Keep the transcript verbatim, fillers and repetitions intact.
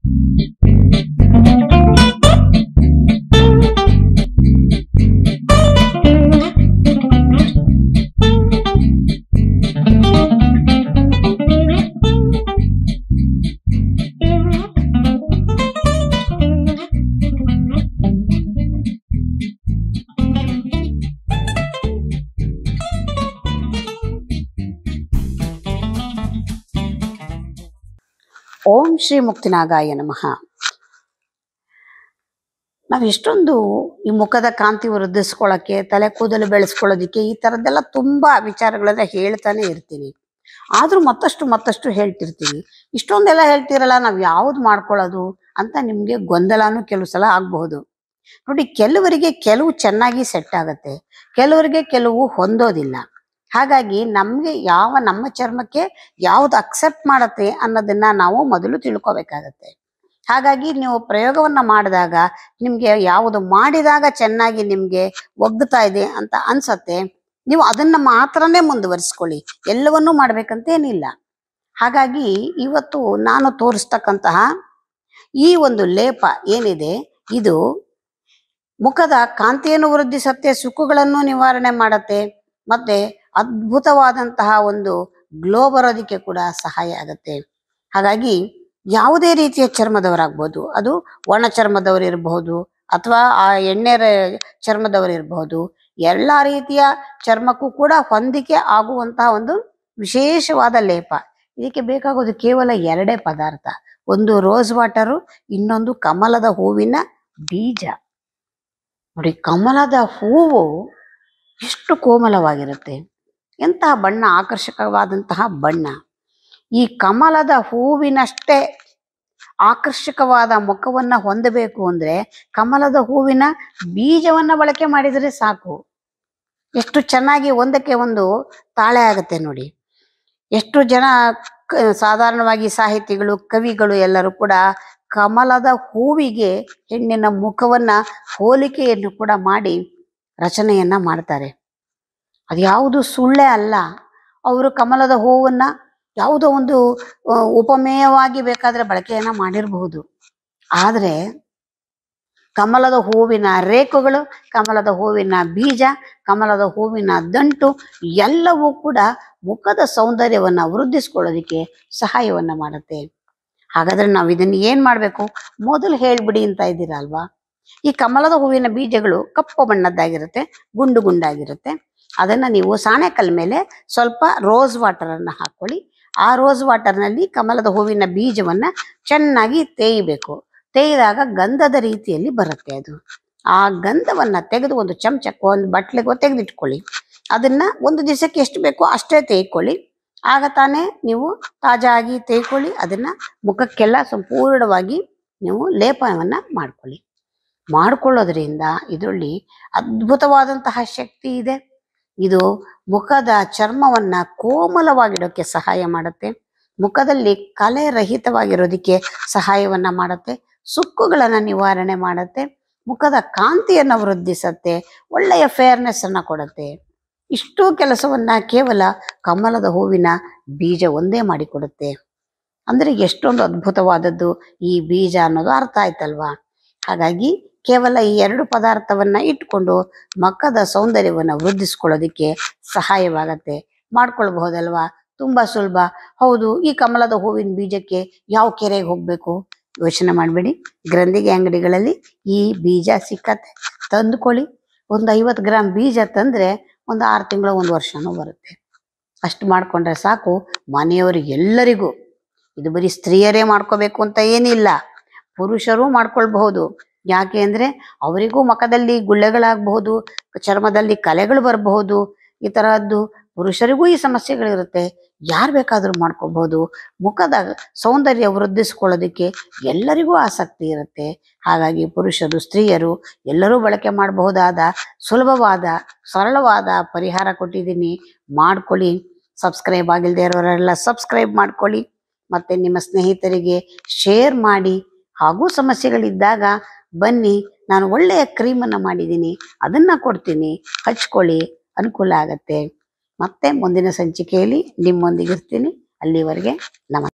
ಓಂ ಶ್ರೀ ಮುಕ್ತಿನಾಗಾಯ ನಮಃ. ನಾವು ಎಷ್ಟೊಂದು ಈ ಮುಖದ ಕಾಂತಿ ವೃದ್ಧಿಸ್ಕೊಳ್ಳೋಕ್ಕೆ, ತಲೆ ಕೂದಲು ಬೆಳೆಸ್ಕೊಳ್ಳೋದಿಕ್ಕೆ ಈ ಥರದ್ದೆಲ್ಲ ತುಂಬ ವಿಚಾರಗಳೆಲ್ಲ ಹೇಳ್ತಾನೆ ಇರ್ತೀನಿ. ಆದರೂ ಮತ್ತಷ್ಟು ಮತ್ತಷ್ಟು ಹೇಳ್ತಿರ್ತೀನಿ. ಇಷ್ಟೊಂದೆಲ್ಲ ಹೇಳ್ತಿರಲ್ಲ, ನಾವು ಯಾವ್ದು ಮಾಡ್ಕೊಳ್ಳೋದು ಅಂತ ನಿಮಗೆ ಗೊಂದಲನೂ ಕೆಲವು ಸಲ ಆಗಬಹುದು. ನೋಡಿ, ಕೆಲವರಿಗೆ ಕೆಲವು ಚೆನ್ನಾಗಿ ಸೆಟ್ ಆಗುತ್ತೆ, ಕೆಲವರಿಗೆ ಕೆಲವು ಹೊಂದೋದಿಲ್ಲ. ಹಾಗಾಗಿ ನಮಗೆ ಯಾವ ನಮ್ಮ ಚರ್ಮಕ್ಕೆ ಯಾವ್ದು ಅಕ್ಸೆಪ್ಟ್ ಮಾಡುತ್ತೆ ಅನ್ನೋದನ್ನ ನಾವು ಮೊದಲು ತಿಳ್ಕೊಬೇಕಾಗತ್ತೆ. ಹಾಗಾಗಿ ನೀವು ಪ್ರಯೋಗವನ್ನ ಮಾಡಿದಾಗ ನಿಮ್ಗೆ ಯಾವುದು ಮಾಡಿದಾಗ ಚೆನ್ನಾಗಿ ನಿಮ್ಗೆ ಒಗ್ಗುತ್ತಾ ಇದೆ ಅಂತ ಅನ್ಸತ್ತೆ, ನೀವು ಅದನ್ನ ಮಾತ್ರನೇ ಮುಂದುವರಿಸ್ಕೊಳ್ಳಿ, ಎಲ್ಲವನ್ನೂ ಮಾಡ್ಬೇಕಂತೇನಿಲ್ಲ. ಹಾಗಾಗಿ ಇವತ್ತು ನಾನು ತೋರಿಸ್ತಕ್ಕಂತಹ ಈ ಒಂದು ಲೇಪ ಏನಿದೆ, ಇದು ಮುಖದ ಕಾಂತಿಯನ್ನು ವೃದ್ಧಿಸತ್ತೆ, ಸುಕ್ಕುಗಳನ್ನು ನಿವಾರಣೆ ಮಾಡತ್ತೆ, ಮತ್ತೆ ಅದ್ಭುತವಾದಂತಹ ಒಂದು ಗ್ಲೋ ಬರೋದಕ್ಕೆ ಕೂಡ ಸಹಾಯ ಆಗತ್ತೆ. ಹಾಗಾಗಿ ಯಾವುದೇ ರೀತಿಯ ಚರ್ಮದವರಾಗ್ಬೋದು, ಅದು ಒಣ ಚರ್ಮದವರು ಇರಬಹುದು ಅಥವಾ ಆ ಎಣ್ಣೆ ಚರ್ಮದವರು ಇರಬಹುದು, ಎಲ್ಲ ರೀತಿಯ ಚರ್ಮಕ್ಕೂ ಕೂಡ ಹೊಂದಿಕೆ ಆಗುವಂತಹ ಒಂದು ವಿಶೇಷವಾದ ಲೇಪ. ಇದಕ್ಕೆ ಬೇಕಾಗೋದು ಕೇವಲ ಎರಡೇ ಪದಾರ್ಥ, ಒಂದು ರೋಸ್ ವಾಟರು, ಇನ್ನೊಂದು ಕಮಲದ ಹೂವಿನ ಬೀಜ. ನೋಡಿ, ಕಮಲದ ಹೂವು ಎಷ್ಟು ಕೋಮಲವಾಗಿರುತ್ತೆ, ಎಂತಹ ಬಣ್ಣ, ಆಕರ್ಷಕವಾದಂತಹ ಬಣ್ಣ. ಈ ಕಮಲದ ಹೂವಿನಷ್ಟೇ ಆಕರ್ಷಕವಾದ ಮುಖವನ್ನ ಹೊಂದಬೇಕು ಅಂದ್ರೆ ಕಮಲದ ಹೂವಿನ ಬೀಜವನ್ನ ಬಳಕೆ ಮಾಡಿದರೆ ಸಾಕು. ಎಷ್ಟು ಚೆನ್ನಾಗಿ ಒಂದಕ್ಕೆ ಒಂದು ತಾಳೆ ಆಗುತ್ತೆ ನೋಡಿ. ಎಷ್ಟು ಜನ ಸಾಧಾರಣವಾಗಿ ಸಾಹಿತಿಗಳು, ಕವಿಗಳು ಎಲ್ಲರೂ ಕೂಡ ಕಮಲದ ಹೂವಿಗೆ ಹೆಣ್ಣಿನ ಮುಖವನ್ನ ಹೋಲಿಕೆಯನ್ನು ಕೂಡ ಮಾಡಿ ರಚನೆಯನ್ನ ಮಾಡ್ತಾರೆ. ಅದ್ಯಾವುದು ಸುಳ್ಳೇ ಅಲ್ಲ. ಅವರು ಕಮಲದ ಹೂವನ್ನ ಯಾವುದೋ ಒಂದು ಉಪಮೇಯವಾಗಿ ಬೇಕಾದ್ರೆ ಬಳಕೆಯನ್ನ ಮಾಡಿರಬಹುದು. ಆದ್ರೆ ಕಮಲದ ಹೂವಿನ ರೇಖೆಗಳು, ಕಮಲದ ಹೂವಿನ ಬೀಜ, ಕಮಲದ ಹೂವಿನ ದಂಟು ಎಲ್ಲವೂ ಕೂಡ ಮುಖದ ಸೌಂದರ್ಯವನ್ನ ವೃದ್ಧಿಸ್ಕೊಳ್ಳೋದಿಕ್ಕೆ ಸಹಾಯವನ್ನ ಮಾಡುತ್ತೆ. ಹಾಗಾದ್ರೆ ನಾವು ಇದನ್ನ ಏನ್ ಮಾಡ್ಬೇಕು, ಮೊದಲು ಹೇಳ್ಬಿಡಿ ಅಂತ ಇದ್ದೀರಾ ಅಲ್ವಾ. ಈ ಕಮಲದ ಹೂವಿನ ಬೀಜಗಳು ಕಪ್ಪು ಬಣ್ಣದ್ದಾಗಿರುತ್ತೆ, ಗುಂಡು ಗುಂಡಾಗಿರುತ್ತೆ. ಅದನ್ನ ನೀವು ಸಾಣೆಕಲ್ ಮೇಲೆ ಸ್ವಲ್ಪ ರೋಸ್ ವಾಟರ್ ಅನ್ನ ಹಾಕೊಳ್ಳಿ. ಆ ರೋಸ್ ವಾಟರ್ ನಲ್ಲಿ ಕಮಲದ ಹೂವಿನ ಬೀಜವನ್ನ ಚೆನ್ನಾಗಿ ತೇಯಬೇಕು. ತೇಯಿದಾಗ ಗಂಧದ ರೀತಿಯಲ್ಲಿ ಬರುತ್ತೆ ಅದು. ಆ ಗಂಧವನ್ನ ತೆಗೆದು ಒಂದು ಚಮಚಕ್ಕೆ, ಒಂದು ಬಟ್ಲಿಗೆ ತೆಗೆದಿಟ್ಕೊಳ್ಳಿ. ಅದನ್ನ ಒಂದು ದಿವಸಕ್ಕೆ ಎಷ್ಟು ಬೇಕೋ ಅಷ್ಟೇ ತೇಯ್ಕೊಳ್ಳಿ. ಆಗ ತಾನೇ ನೀವು ತಾಜಾಗಿ ತೇಯ್ಕೊಳ್ಳಿ. ಅದನ್ನ ಮುಖಕ್ಕೆಲ್ಲ ಸಂಪೂರ್ಣವಾಗಿ ನೀವು ಲೇಪನವನ್ನ ಮಾಡ್ಕೊಳ್ಳಿ. ಮಾಡ್ಕೊಳ್ಳೋದ್ರಿಂದ ಇದರಲ್ಲಿ ಅದ್ಭುತವಾದಂತಹ ಶಕ್ತಿ ಇದೆ. ಇದು ಮುಖದ ಚರ್ಮವನ್ನ ಕೋಮಲವಾಗಿಡೋಕೆ ಸಹಾಯ ಮಾಡುತ್ತೆ, ಮುಖದಲ್ಲಿ ಕಲೆ ರಹಿತವಾಗಿರೋದಕ್ಕೆ ಸಹಾಯವನ್ನ ಮಾಡುತ್ತೆ, ಸುಕ್ಕುಗಳನ್ನ ನಿವಾರಣೆ ಮಾಡುತ್ತೆ, ಮುಖದ ಕಾಂತಿಯನ್ನ ವೃದ್ಧಿಸುತ್ತೆ, ಒಳ್ಳೆಯ ಫೇರ್ನೆಸ್ ಅನ್ನ ಕೊಡುತ್ತೆ. ಇಷ್ಟು ಕೆಲಸವನ್ನ ಕೇವಲ ಕಮಲದ ಹೂವಿನ ಬೀಜ ಒಂದೇ ಮಾಡಿಕೊಡುತ್ತೆ. ಅಂದ್ರೆ ಎಷ್ಟೊಂದು ಅದ್ಭುತವಾದದ್ದು ಈ ಬೀಜ ಅನ್ನೋದು ಅರ್ಥ ಆಯ್ತಲ್ವಾ. ಹಾಗಾಗಿ ಕೇವಲ ಈ ಎರಡು ಪದಾರ್ಥವನ್ನ ಇಟ್ಕೊಂಡು ಮುಖದ ಸೌಂದರ್ಯವನ್ನ ವೃದ್ಧಿಸ್ಕೊಳ್ಳೋದಿಕ್ಕೆ ಸಹಾಯವಾಗತ್ತೆ. ಮಾಡ್ಕೊಳ್ಬಹುದಲ್ವಾ, ತುಂಬಾ ಸುಲಭ. ಹೌದು, ಈ ಕಮಲದ ಹೂವಿನ ಬೀಜಕ್ಕೆ ಯಾವ ಕೆರೆಗೆ ಹೋಗ್ಬೇಕು ಯೋಚನೆ ಮಾಡಬೇಡಿ. ಗ್ರಂಥಿಗೆ ಅಂಗಡಿಗಳಲ್ಲಿ ಈ ಬೀಜ ಸಿಕ್ಕತ್ತೆ, ತಂದುಕೊಳ್ಳಿ. ಒಂದು ಐವತ್ತು ಗ್ರಾಮ್ ಬೀಜ ತಂದ್ರೆ ಒಂದು ಆರು ತಿಂಗಳು ಒಂದು ವರ್ಷನೂ ಬರುತ್ತೆ. ಅಷ್ಟು ಮಾಡ್ಕೊಂಡ್ರೆ ಸಾಕು. ಮನೆಯವರಿಗೆ ಎಲ್ಲರಿಗೂ, ಇದು ಬರೀ ಸ್ತ್ರೀಯರೇ ಮಾಡ್ಕೋಬೇಕು ಅಂತ ಏನಿಲ್ಲ, ಪುರುಷರು ಮಾಡ್ಕೊಳ್ಬಹುದು. ಯಾಕೆ ಅಂದ್ರೆ ಅವರಿಗೂ ಮುಖದಲ್ಲಿ ಗುಳ್ಳೆಗಳಾಗಬಹುದು, ಚರ್ಮದಲ್ಲಿ ಕಲೆಗಳು ಬರಬಹುದು, ಈ ತರಹದ್ದು ಪುರುಷರಿಗೂ ಈ ಸಮಸ್ಯೆಗಳಿರುತ್ತೆ. ಯಾರು ಬೇಕಾದ್ರೂ ಮಾಡ್ಕೋಬಹುದು. ಮುಖದ ಸೌಂದರ್ಯ ವೃದ್ಧಿಸ್ಕೊಳ್ಳೋದಕ್ಕೆ ಎಲ್ಲರಿಗೂ ಆಸಕ್ತಿ ಇರುತ್ತೆ. ಹಾಗಾಗಿ ಪುರುಷರು, ಸ್ತ್ರೀಯರು ಎಲ್ಲರೂ ಬಳಕೆ ಮಾಡಬಹುದಾದ ಸುಲಭವಾದ ಸರಳವಾದ ಪರಿಹಾರ ಕೊಟ್ಟಿದ್ದೀನಿ. ಮಾಡ್ಕೊಳ್ಳಿ. ಸಬ್ಸ್ಕ್ರೈಬ್ ಆಗಿಲ್ಲದೆ ಇರೋರೆಲ್ಲ ಸಬ್ಸ್ಕ್ರೈಬ್ ಮಾಡ್ಕೊಳ್ಳಿ. ಮತ್ತೆ ನಿಮ್ಮ ಸ್ನೇಹಿತರಿಗೆ ಶೇರ್ ಮಾಡಿ. ಹಾಗೂ ಸಮಸ್ಯೆಗಳಿದ್ದಾಗ ಬನ್ನಿ, ನಾನು ಒಳ್ಳೆಯ ಕ್ರೀಮನ್ನು ಮಾಡಿದ್ದೀನಿ, ಅದನ್ನ ಕೊಡ್ತೀನಿ, ಹಚ್ಕೊಳ್ಳಿ, ಅನುಕೂಲ ಆಗತ್ತೆ. ಮತ್ತೆ ಮುಂದಿನ ಸಂಚಿಕೆಯಲ್ಲಿ ನಿಮ್ಮೊಂದಿಗೆ ಇರ್ತೀನಿ. ಅಲ್ಲಿವರೆಗೆ ನಮಸ್ತೆ.